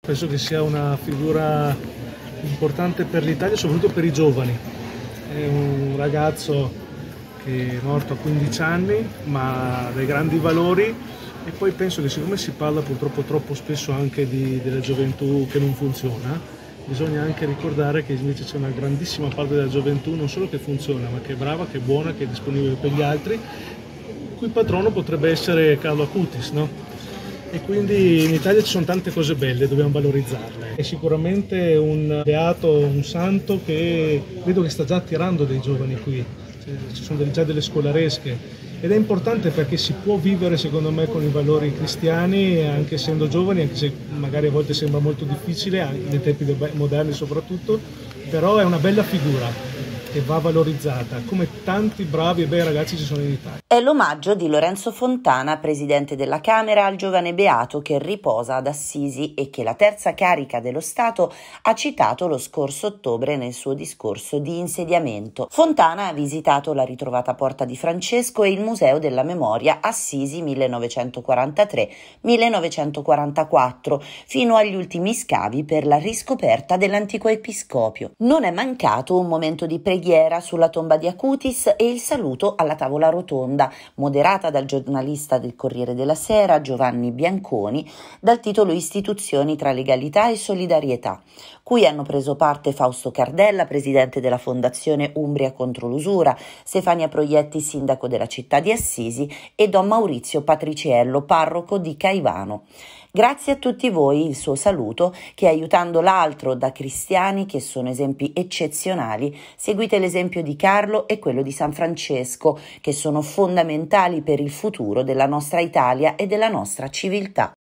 Penso che sia una figura importante per l'Italia, soprattutto per i giovani. È un ragazzo che è morto a 15 anni, ma ha dei grandi valori, e poi penso che siccome si parla purtroppo troppo spesso anche della gioventù che non funziona, bisogna anche ricordare che invece c'è una grandissima parte della gioventù non solo che funziona, ma che è brava, che è buona, che è disponibile per gli altri, il cui patrono potrebbe essere Carlo Acutis, no? E quindi in Italia ci sono tante cose belle, dobbiamo valorizzarle. È sicuramente un beato, un santo che vedo che sta già attirando dei giovani qui, ci sono già delle scolaresche, ed è importante perché si può vivere secondo me con i valori cristiani anche essendo giovani, anche se magari a volte sembra molto difficile, anche nei tempi moderni soprattutto, però è una bella figura che va valorizzata, come tanti bravi e bei ragazzi ci sono in Italia. È l'omaggio di Lorenzo Fontana, presidente della Camera, al giovane beato che riposa ad Assisi e che la terza carica dello Stato ha citato lo scorso ottobre nel suo discorso di insediamento. Fontana ha visitato la ritrovata Porta di Francesco e il Museo della Memoria Assisi 1943-1944, fino agli ultimi scavi per la riscoperta dell'antico episcopio. Non è mancato un momento di preghiera sulla tomba di Acutis e il saluto alla tavola rotonda, moderata dal giornalista del Corriere della Sera Giovanni Bianconi, dal titolo Istituzioni tra legalità e solidarietà, cui hanno preso parte Fausto Cardella, presidente della Fondazione Umbria contro l'usura, Stefania Proietti, sindaco della città di Assisi, e Don Maurizio Patriciello, parroco di Caivano. Grazie a tutti voi, il suo saluto, che aiutando l'altro da cristiani che sono esempi eccezionali, seguite l'esempio di Carlo e quello di San Francesco, che sono fondamentali per il futuro della nostra Italia e della nostra civiltà.